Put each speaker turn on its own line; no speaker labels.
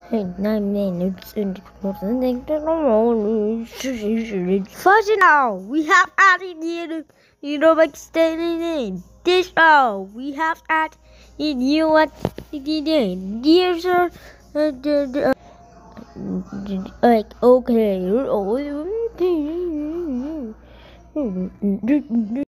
Hey, 9 minutes and first now we have added here extending this now we have added in you what gears are like okay